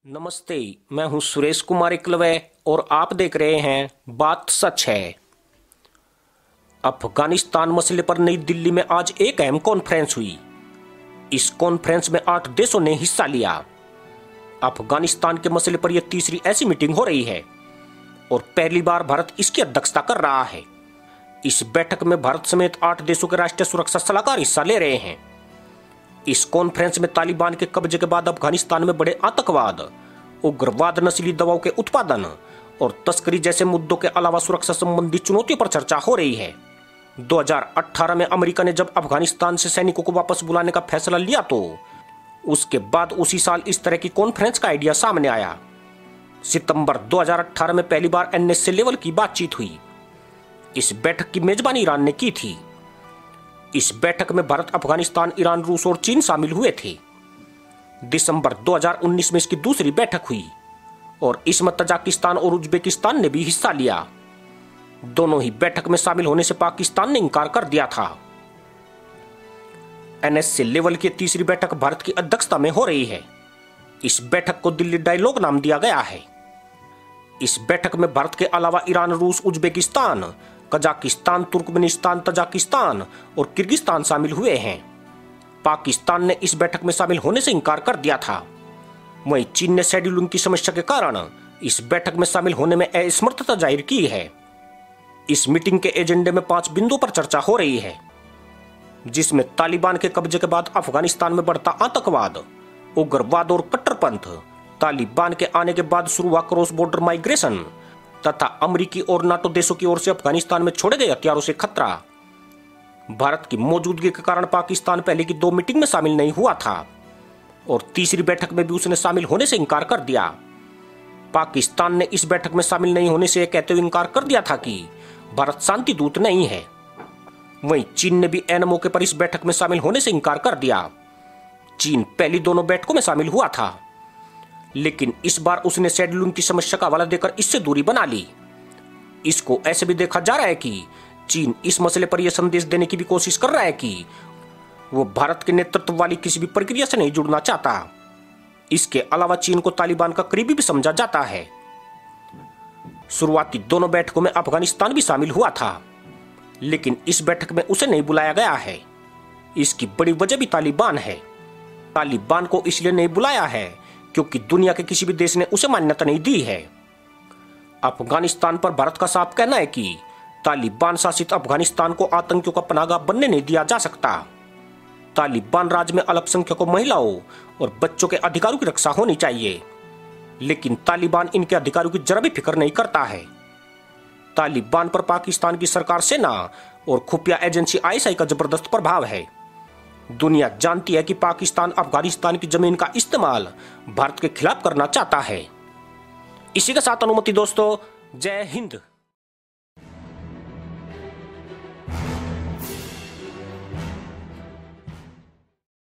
नमस्ते, मैं हूं सुरेश कुमार एकलवे और आप देख रहे हैं बात सच है। अफगानिस्तान मसले पर नई दिल्ली में आज एक अहम कॉन्फ्रेंस हुई। इस कॉन्फ्रेंस में 8 देशों ने हिस्सा लिया। अफगानिस्तान के मसले पर यह तीसरी ऐसी मीटिंग हो रही है और पहली बार भारत इसकी अध्यक्षता कर रहा है। इस बैठक में भारत समेत 8 देशों के राष्ट्रीय सुरक्षा सलाहकार हिस्सा ले रहे हैं। इस कॉन्फ्रेंस में तालिबान के कब्जे के बाद अफगानिस्तान में बड़े आतंकवाद, उग्रवाद, नस्ली दवाओं के उत्पादन और तस्करी जैसे मुद्दों के अलावा सुरक्षा संबंधी चुनौतियों पर चर्चा हो रही है। 2018 में अमेरिका ने जब अफगानिस्तान से सैनिकों को वापस बुलाने का फैसला लिया तो उसके बाद उसी साल इस तरह की कॉन्फ्रेंस का आइडिया सामने आया। सितंबर 2018 में पहली बार NSA लेवल की बातचीत हुई। इस बैठक की मेजबानी ईरान ने की थी। इस बैठक में भारत, अफगानिस्तान, ईरान, रूस और चीन शामिल हुए थे। दिसंबर 2019 में इसकी दूसरी बैठक हुई और इसमें तजाकिस्तान और उज्बेकिस्तान ने भी हिस्सा लिया। दोनों ही बैठक में शामिल होने से पाकिस्तान ने इनकार कर दिया था। NSA लेवल की तीसरी बैठक भारत की अध्यक्षता में हो रही है। इस बैठक को दिल्ली डायलॉग नाम दिया गया है। इस बैठक में भारत के अलावा ईरान, रूस, उज्बेकिस्तान, कजाकिस्तान, तुर्कमेनिस्तान, तजाकिस्तान और किर्गिस्तान शामिल हुए हैं। पाकिस्तान ने इस बैठक में शामिल होने से इनकार कर दिया था। वहीं चीन ने शेड्यूलिंग की समस्या के कारण इस बैठक में शामिल होने में असमर्थता जाहिर की है। इस मीटिंग के एजेंडे में 5 बिंदुओं पर चर्चा हो रही है, जिसमें तालिबान के कब्जे के बाद अफगानिस्तान में बढ़ता आतंकवाद, उग्रवाद और कट्टरपंथ, तालिबान के आने के बाद शुरू हुआ क्रॉस बॉर्डर माइग्रेशन तथा अमेरिकी और नाटो देशों की ओर से अफगानिस्तान में छोड़े गए हथियारों से खतरा। भारत की मौजूदगी के कारण पाकिस्तान पहले की 2 मीटिंग में शामिल नहीं हुआ था और तीसरी बैठक में भी उसने शामिल होने से इनकार कर दिया। पाकिस्तान ने इस बैठक में शामिल नहीं होने से कहते हुए इनकार कर दिया था कि भारत शांति दूत नहीं है। वहीं चीन ने भी ऐन मौके पर इस बैठक में शामिल होने से इनकार कर दिया। चीन पहली दोनों बैठकों में शामिल हुआ था, लेकिन इस बार उसने शेड्यूलिंग की समस्या का हवाला देकर इससे दूरी बना ली। इसको ऐसे भी देखा जा रहा है कि चीन इस मसले पर यह संदेश देने की भी कोशिश कर रहा है कि वो भारत के नेतृत्व वाली किसी भी प्रक्रिया से नहीं जुड़ना चाहता। इसके अलावा चीन को तालिबान का करीबी भी समझा जाता है। शुरुआती दोनों बैठकों में अफगानिस्तान भी शामिल हुआ था, लेकिन इस बैठक में उसे नहीं बुलाया गया है। इसकी बड़ी वजह भी तालिबान है। तालिबान को इसलिए नहीं बुलाया है क्योंकि दुनिया के किसी भी देश ने उसे मान्यता नहीं दी है। अफगानिस्तान पर भारत का साफ कहना है कि तालिबान शासित अफगानिस्तान को आतंकियों का पनाहगाह बनने नहीं दिया जा सकता। तालिबान राज्य में अल्पसंख्यकों, महिलाओं और बच्चों के अधिकारों की रक्षा होनी चाहिए, लेकिन तालिबान इनके अधिकारों की जरा भी फिक्र नहीं करता है। तालिबान पर पाकिस्तान की सरकार, सेना और खुफिया एजेंसी ISI का जबरदस्त प्रभाव है। दुनिया जानती है कि पाकिस्तान अफगानिस्तान की जमीन का इस्तेमाल भारत के खिलाफ करना चाहता है। इसी के साथ अनुमति दोस्तों, जय हिंद।